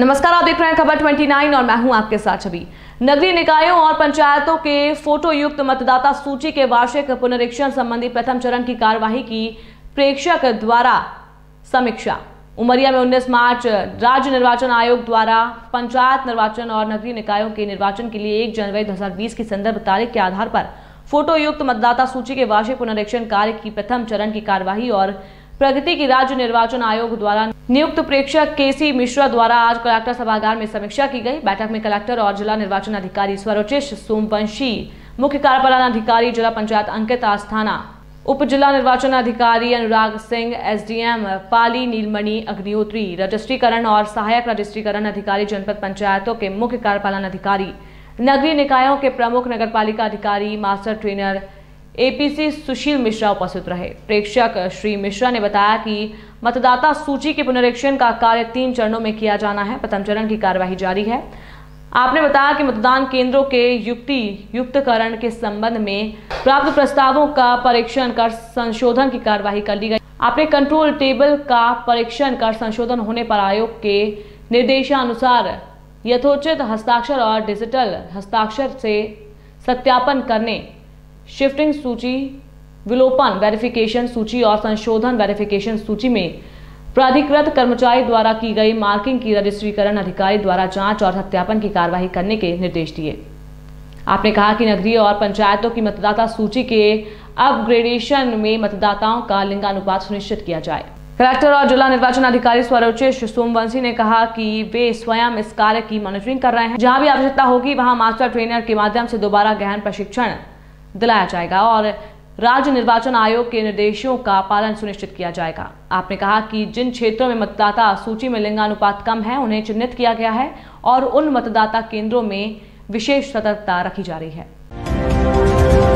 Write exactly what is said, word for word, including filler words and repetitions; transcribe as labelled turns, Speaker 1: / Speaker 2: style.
Speaker 1: नमस्कार, आप देख रहे हैं खबर उनतीस और मैं हूं आपके साथ छवि। नगरीय निकायों और पंचायतों के फोटो युक्त मतदाता सूची के वार्षिक पुनरीक्षण संबंधी प्रथम चरण की कार्यवाही की प्रेक्षक द्वारा समीक्षा। उमरिया में उन्नीस मार्च राज्य निर्वाचन आयोग द्वारा पंचायत निर्वाचन और नगरीय निकायों के निर्वाचन के लिए एक जनवरी दो हजार बीस की संदर्भ तारीख के आधार पर फोटो युक्त मतदाता सूची के वार्षिक पुनरीक्षण कार्य की प्रथम चरण की कार्यवाही और प्रगति की राज्य निर्वाचन आयोग द्वारा नियुक्त प्रेक्षक केसी मिश्रा द्वारा आज कलेक्टर सभागार में समीक्षा की गई। बैठक में कलेक्टर और जिला निर्वाचन अधिकारी स्वरोचिष सोमवंशी, मुख्य कार्यपालन अधिकारी जिला पंचायत अंकित आस्थाना, उप जिला निर्वाचन अधिकारी अनुराग सिंह, एसडीएम पाली नीलमणि अग्निहोत्री, रजिस्ट्रीकरण और सहायक रजिस्ट्रीकरण अधिकारी जनपद पंचायतों के मुख्य कार्यपालन अधिकारी, नगरीय निकायों के प्रमुख नगरपालिका अधिकारी, master trainer APC Sushil Mishra उपस्थित रहे। प्रेक्षक श्री मिश्रा ने बताया कि मतदाता सूची के पुनरीक्षण का कार्य तीन चरणों में किया जाना है। प्रथम चरण की कार्यवाही जारी है। आपने बताया कि मतदान केंद्रों के युक्ति युक्तकरण के संबंध में प्राप्त प्रस्तावों का परीक्षण कर संशोधन की कार्यवाही कर ली गई। आपने कंट्रोल टेबल का परीक्षण कर संशोधन होने पर आयोग के निर्देशानुसार यथोचित हस्ताक्षर और डिजिटल हस्ताक्षर से सत्यापन करने, शिफ्टिंग सूची, विलोपन वेरिफिकेशन सूची और संशोधन वेरिफिकेशन सूची में प्राधिकृत कर्मचारी द्वारा की गई मार्किंग की रजिस्ट्रीकरण अधिकारी द्वारा जांच और सत्यापन की कार्यवाही करने के निर्देश दिए। आपने कहा कि नगरीय और पंचायतों की मतदाता सूची के अपग्रेडेशन में मतदाताओं का लिंगानुपात सुनिश्चित किया जाए। कलेक्टर और जिला निर्वाचन अधिकारी स्वरोचिष सोमवंशी ने कहा कि वे स्वयं इस कार्य की मॉनिटरिंग कर रहे हैं। जहां भी आवश्यकता होगी वहां मास्टर ट्रेनर के माध्यम से दोबारा गहन प्रशिक्षण दिलाया जाएगा और राज्य निर्वाचन आयोग के निर्देशों का पालन सुनिश्चित किया जाएगा। आपने कहा कि जिन क्षेत्रों में मतदाता सूची में लिंगानुपात कम है उन्हें चिन्हित किया गया है और उन मतदाता केंद्रों में विशेष सतर्कता रखी जा रही है।